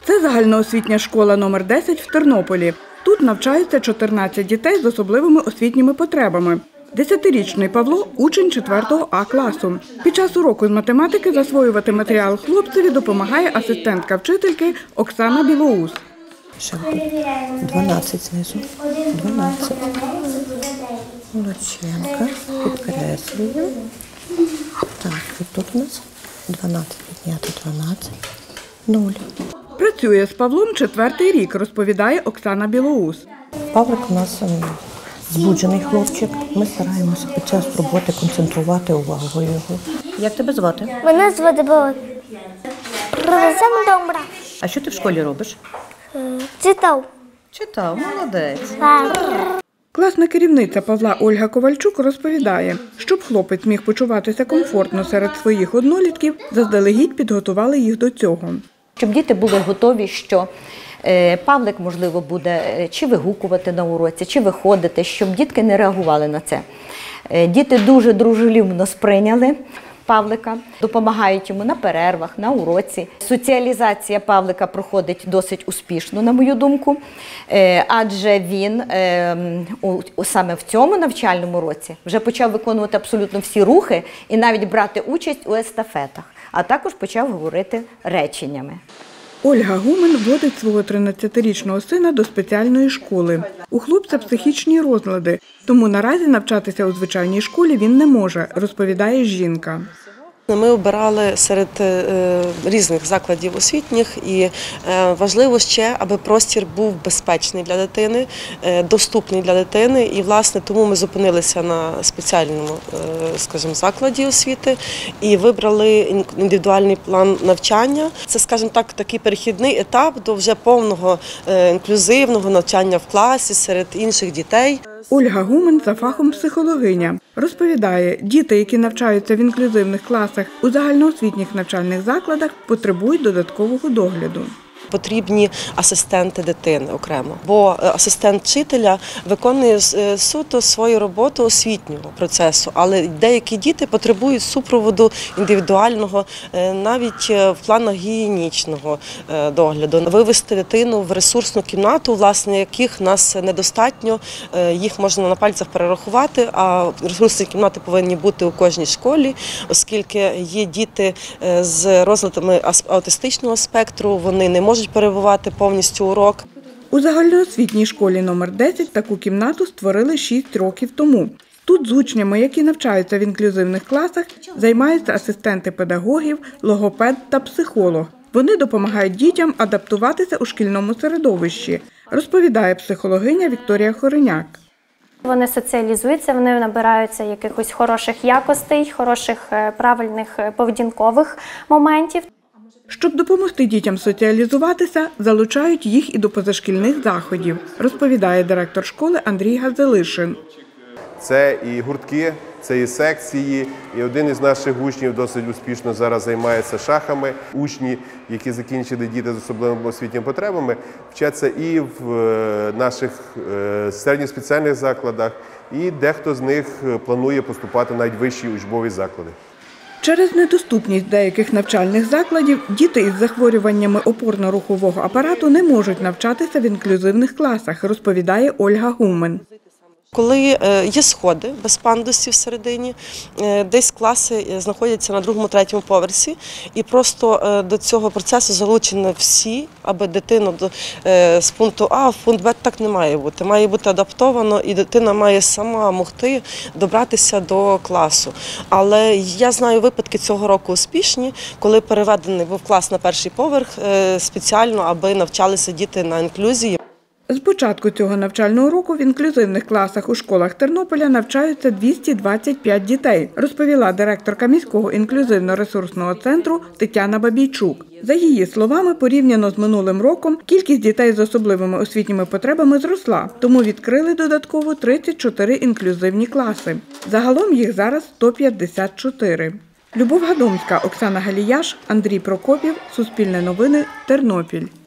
Це загальноосвітня школа номер 10 в Тернополі. Тут навчаються 14 дітей з особливими освітніми потребами. 10-річний Павло – учень 4-го А класу. Під час уроку з математики засвоювати матеріал хлопцеві допомагає асистентка вчительки Оксана Білоус. Ще тут 12 знизу. 12. Молодчинка. Підкреслюємо. Так, і тут у нас 12 підняти 12. 0. Працює з Павлом 4-й рік, розповідає Оксана Білоус. Павлик у нас збуджений хлопчик. Ми стараємося під час роботи концентрувати увагу його. Як тебе звати? Мене звати Павло. Привеземо добре. А що ти в школі робиш? Читав. Читав, молодець. Класна керівниця Павла Ольга Ковальчук розповідає, щоб хлопець міг почуватися комфортно серед своїх однолітків, заздалегідь підготували їх до цього. Щоб діти були готові, що Павлик, можливо, буде чи вигукувати на уроці, чи виходити, щоб дітки не реагували на це. Діти дуже дружелюбно сприйняли Павлика, допомагають йому на перервах, на уроці. Соціалізація Павлика проходить досить успішно, на мою думку, адже він саме в цьому навчальному році вже почав виконувати абсолютно всі рухи і навіть брати участь у естафетах, а також почав говорити реченнями. Ольга Гумен водить свого 13-річного сина до спеціальної школи. У хлопця психічні розлади, тому наразі навчатися у звичайній школі він не може, розповідає жінка. Ми обирали серед різних закладів освітніх і важливо ще, аби простір був безпечний для дитини, доступний для дитини. І, власне, тому ми зупинилися на спеціальному, скажімо, закладі освіти і вибрали індивідуальний план навчання. Це, скажімо так, такий перехідний етап до вже повного інклюзивного навчання в класі серед інших дітей. Ольга Гумен за фахом психологиня. Розповідає, діти, які навчаються в інклюзивних класах у загальноосвітніх навчальних закладах, потребують додаткового догляду. Потрібні асистенти дитини окремо, бо асистент вчителя виконує суто свою роботу освітнього процесу, але деякі діти потребують супроводу індивідуального, навіть в планах гігієнічного догляду. Вивести дитину в ресурсну кімнату, власне, яких нас недостатньо, їх можна на пальцях перерахувати, а ресурсні кімнати повинні бути у кожній школі, оскільки є діти з розладами аутистичного спектру, вони не можуть перебувати повністю урок. У загальноосвітній школі номер 10 таку кімнату створили 6 років тому. Тут з учнями, які навчаються в інклюзивних класах, займаються асистенти педагогів, логопед та психолог. Вони допомагають дітям адаптуватися у шкільному середовищі, розповідає психологиня Вікторія Хореняк. Вони соціалізуються, вони набираються якихось хороших якостей, хороших правильних поведінкових моментів. Щоб допомогти дітям соціалізуватися, залучають їх і до позашкільних заходів, розповідає директор школи Андрій Газелишин. Це і гуртки, це і секції, і один із наших учнів досить успішно зараз займається шахами. Учні, які закінчили діти з особливими освітніми потребами, вчаться і в наших середніх спеціальних закладах, і дехто з них планує поступати навіть в вищі учбові заклади. Через недоступність деяких навчальних закладів діти із захворюваннями опорно-рухового апарату не можуть навчатися в інклюзивних класах, розповідає Ольга Гумен. Коли є сходи без пандусів всередині, десь класи знаходяться на 2-3 поверсі, і просто до цього процесу залучені всі, аби дитину з пункту А в пункт Б так не має бути. Має бути адаптовано, і дитина має сама могти добратися до класу. Але я знаю випадки цього року успішні, коли переведений був клас на 1-й поверх спеціально, аби навчалися діти на інклюзії. З початку цього навчального року в інклюзивних класах у школах Тернополя навчаються 225 дітей, розповіла директорка міського інклюзивно-ресурсного центру Тетяна Бабійчук. За її словами, порівняно з минулим роком, кількість дітей з особливими освітніми потребами зросла, тому відкрили додатково 34 інклюзивні класи. Загалом їх зараз 154. Любов Гадомська, Оксана Галіяш, Андрій Прокопів, Суспільне новини, Тернопіль.